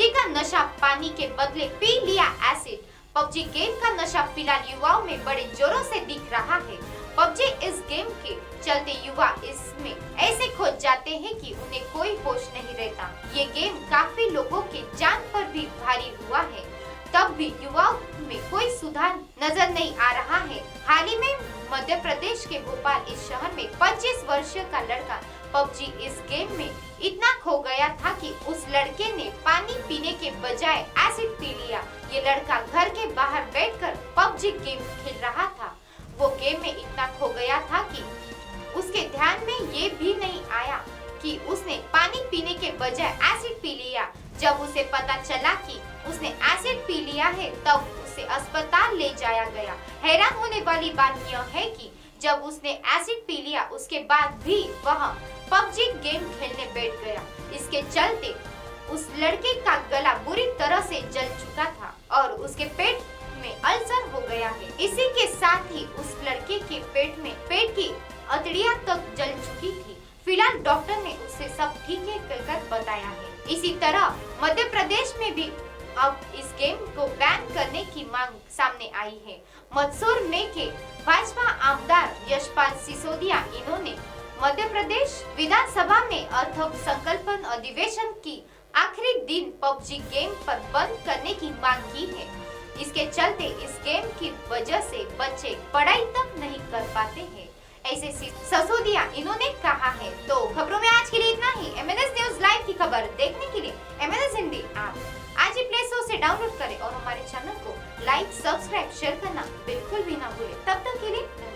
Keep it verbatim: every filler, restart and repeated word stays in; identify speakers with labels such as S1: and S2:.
S1: PUBG का नशा पानी के बदले पी लिया एसिड। पबजी गेम का नशा फिलहाल युवाओं में बड़े जोरों से दिख रहा है। पबजी इस गेम के चलते युवा इसमें ऐसे खो जाते हैं कि उन्हें कोई होश नहीं रहता। ये गेम काफी लोगों के जान पर भी भारी हुआ है, तब भी युवाओं में कोई सुधार नजर नहीं आ रहा है। हाल ही में मध्य प्रदेश के भोपाल इस शहर में पच्चीस वर्षीय का लड़का पबजी इस गेम में इतना खो गया था कि उस लड़के ने पानी पीने के बजाय एसिड पी लिया। ये लड़का घर के बाहर बैठकर पबजी गेम खेल रहा था। वो गेम में इतना खो गया था कि उसके ध्यान में ये भी नहीं आया कि उसने पानी पीने के बजाय एसिड पी लिया। जब उसे पता चला कि उसने एसिड पी लिया है, तब उसे अस्पताल ले जाया गया। हैरान होने वाली बात यह है कि जब उसने एसिड पी लिया, उसके बाद भी वह पबजी गेम खेलने बैठ गया। इसके चलते उस लड़के का गला बुरी तरह से जल चुका था और उसके पेट में अल्सर हो गया है। इसी के साथ ही उस लड़के के पेट में पेट की अतड़ियां तक जल चुकी थी। फिलहाल डॉक्टर ने उसे सब ठीक है कहकर बताया है। इसी तरह मध्य प्रदेश में भी अब इस गेम को बैन करने की मांग सामने आई है। मंदसौर में के भाजपा आमदार यशपाल सिसोदिया इन्होंने मध्य प्रदेश विधानसभा में अर्थसंकल्प अधिवेशन की आखिरी दिन पबजी गेम पर बंद करने की मांग की है। इसके चलते इस गेम की वजह से बच्चे पढ़ाई तक नहीं कर पाते हैं, ऐसे सिसोदिया इन्होंने कहा है। तो खबरों में आज के लिए इतना ही। M N S news live की खबर देखने के लिए M N S Hindi app आज ही प्ले स्टोर से डाउनलोड करें और हमारे चैनल को लाइक, सब्सक्राइब, शेयर करना बिल्कुल भी ना भूलें। तब तक के लिए